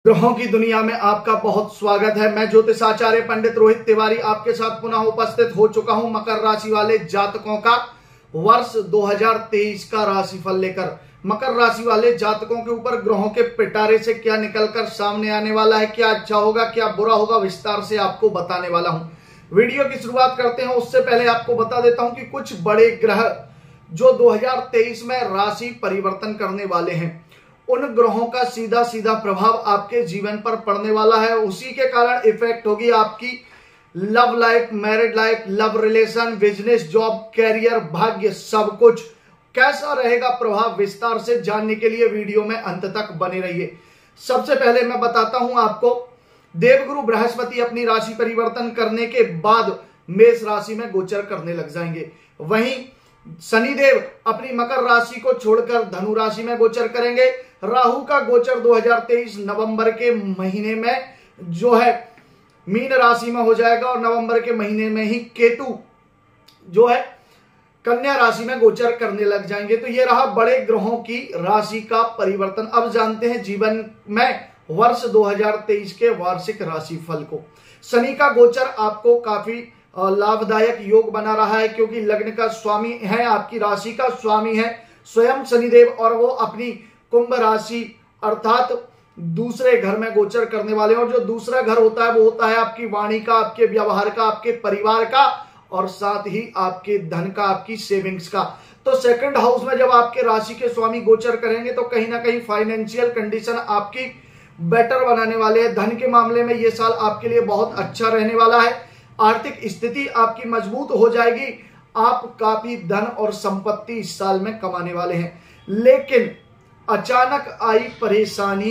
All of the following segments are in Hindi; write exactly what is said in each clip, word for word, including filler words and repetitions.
ग्रहों की दुनिया में आपका बहुत स्वागत है। मैं ज्योतिष आचार्य पंडित रोहित तिवारी आपके साथ पुनः उपस्थित हो चुका हूं मकर राशि वाले जातकों का वर्ष दो हज़ार तेईस का राशिफल लेकर। मकर राशि वाले जातकों के ऊपर ग्रहों के पिटारे से क्या निकलकर सामने आने वाला है, क्या अच्छा होगा क्या बुरा होगा, विस्तार से आपको बताने वाला हूं। वीडियो की शुरुआत करते हैं उससे पहले आपको बता देता हूं कि कुछ बड़े ग्रह जो दो हज़ार तेईस में राशि परिवर्तन करने वाले हैं, उन ग्रहों का सीधा सीधा प्रभाव आपके जीवन पर पड़ने वाला है। उसी के कारण इफेक्ट होगी आपकी love life, married life, love relation, business, job, career, भाग्य, सब कुछ कैसा रहेगा प्रभाव, विस्तार से जानने के लिए वीडियो में अंत तक बने रहिए। सबसे पहले मैं बताता हूं आपको, देवगुरु बृहस्पति अपनी राशि परिवर्तन करने के बाद मेष राशि में गोचर करने लग जाएंगे। वहीं शनिदेव अपनी मकर राशि को छोड़कर धनु राशि में गोचर करेंगे। राहु का गोचर दो हज़ार तेईस नवंबर के महीने में जो है मीन राशि में हो जाएगा और नवंबर के महीने में ही केतु जो है कन्या राशि में गोचर करने लग जाएंगे। तो ये रहा बड़े ग्रहों की राशि का परिवर्तन। अब जानते हैं जीवन में वर्ष दो हज़ार तेईस के वार्षिक राशिफल को। शनि का गोचर आपको काफी लाभदायक योग बना रहा है, क्योंकि लग्न का स्वामी है, आपकी राशि का स्वामी है स्वयं शनिदेव, और वो अपनी कुंभ राशि अर्थात दूसरे घर में गोचर करने वाले हैं। और जो दूसरा घर होता है वो होता है आपकी वाणी का, आपके व्यवहार का, आपके परिवार का और साथ ही आपके धन का, आपकी सेविंग्स का। तो सेकंड हाउस में जब आपके राशि के स्वामी गोचर करेंगे तो कहीं ना कहीं फाइनेंशियल कंडीशन आपकी बेटर बनाने वाले हैं। धन के मामले में ये साल आपके लिए बहुत अच्छा रहने वाला है। आर्थिक स्थिति आपकी मजबूत हो जाएगी। आप काफी धन और संपत्ति इस साल में कमाने वाले हैं। लेकिन अचानक आई परेशानी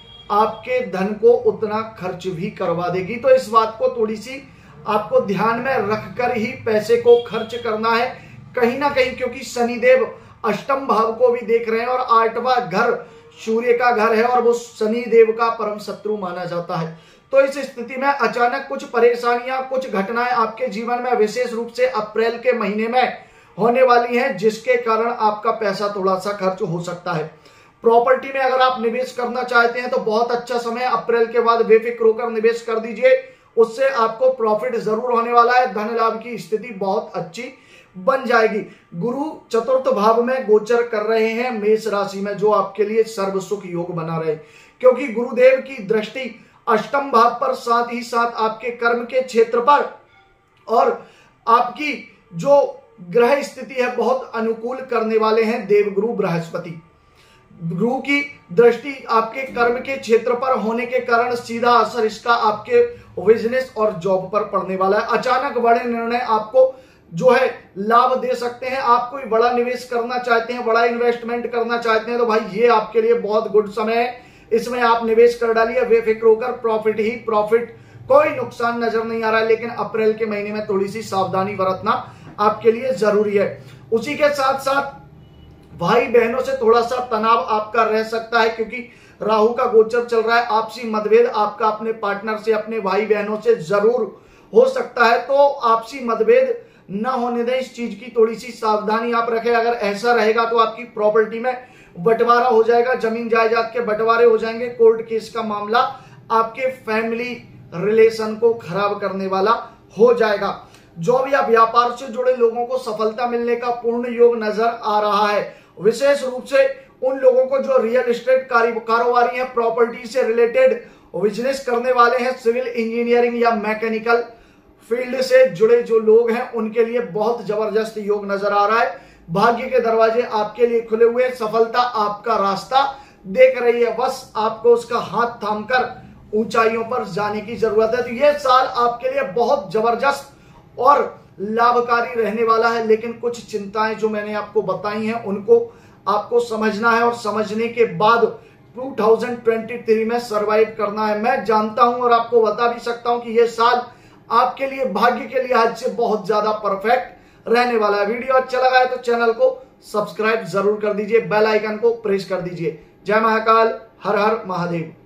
आपके धन को उतना खर्च भी करवा देगी, तो इस बात को थोड़ी सी आपको ध्यान में रखकर ही पैसे को खर्च करना है कहीं ना कहीं, क्योंकि शनिदेव अष्टम भाव को भी देख रहे हैं और आठवां घर सूर्य का घर है और वो शनिदेव का परम शत्रु माना जाता है। तो इस स्थिति में अचानक कुछ परेशानियां, कुछ घटनाएं आपके जीवन में विशेष रूप से अप्रैल के महीने में होने वाली हैं, जिसके कारण आपका पैसा थोड़ा सा खर्च हो सकता है। प्रॉपर्टी में अगर आप निवेश करना चाहते हैं तो बहुत अच्छा समय, अप्रैल के बाद बेफिक्र होकर निवेश कर दीजिए, उससे आपको प्रॉफिट जरूर होने वाला है। धन लाभ की स्थिति बहुत अच्छी बन जाएगी। गुरु चतुर्थ भाव में गोचर कर रहे हैं मेष राशि में, जो आपके लिए सर्व सुख योग बना रहे, क्योंकि गुरुदेव की दृष्टि अष्टम भाव पर, साथ ही साथ आपके कर्म के क्षेत्र पर और आपकी जो ग्रह स्थिति है बहुत अनुकूल करने वाले हैं देवगुरु बृहस्पति। गुरु की दृष्टि आपके कर्म के क्षेत्र पर होने के कारण सीधा असर इसका आपके बिजनेस और जॉब पर पड़ने वाला है। अचानक बड़े निर्णय आपको जो है लाभ दे सकते हैं। आप कोई बड़ा निवेश करना चाहते हैं, बड़ा इन्वेस्टमेंट करना चाहते हैं, तो भाई ये आपके लिए बहुत गुड समय है। इसमें आप निवेश कर डालिए बेफिक्र होकर, प्रॉफिट ही प्रॉफिट, कोई नुकसान नजर नहीं आ रहा है। लेकिन अप्रैल के महीने में थोड़ी सी सावधानी बरतना आपके लिए जरूरी है। उसी के साथ साथ भाई बहनों से थोड़ा सा तनाव आपका रह सकता है, क्योंकि राहु का गोचर चल रहा है। आपसी मतभेद आपका अपने पार्टनर से, अपने भाई बहनों से जरूर हो सकता है, तो आपसी मतभेद न होने दें, इस चीज की थोड़ी सी सावधानी आप रखें। अगर ऐसा रहेगा तो आपकी प्रॉपर्टी में बंटवारा हो जाएगा, जमीन जायदाद के बंटवारे हो जाएंगे, कोर्ट केस का मामला आपके फैमिली रिलेशन को खराब करने वाला हो जाएगा। जॉब या व्यापार से जुड़े लोगों को सफलता मिलने का पूर्ण योग नजर आ रहा है। विशेष रूप से उन लोगों को जो रियल एस्टेट कारोबारी हैं, प्रॉपर्टी से रिलेटेड बिजनेस करने वाले हैं, सिविल इंजीनियरिंग या मैकेनिकल फील्ड से जुड़े जो लोग हैं, उनके लिए बहुत जबरदस्त योग नजर आ रहा है। भाग्य के दरवाजे आपके लिए खुले हुए, सफलता आपका रास्ता देख रही है, बस आपको उसका हाथ थामकर ऊंचाइयों पर जाने की जरूरत है। तो यह साल आपके लिए बहुत जबरदस्त और लाभकारी रहने वाला है। लेकिन कुछ चिंताएं जो मैंने आपको बताई हैं उनको आपको समझना है और समझने के बाद दो हज़ार तेईस में सरवाइव करना है। मैं जानता हूं और आपको बता भी सकता हूं कि यह साल आपके लिए भाग्य के लिहाज से बहुत ज्यादा परफेक्ट रहने वाला है। वीडियो अच्छा लगा है तो चैनल को सब्सक्राइब जरूर कर दीजिए, बेल आइकन को प्रेस कर दीजिए। जय महाकाल, हर हर महादेव।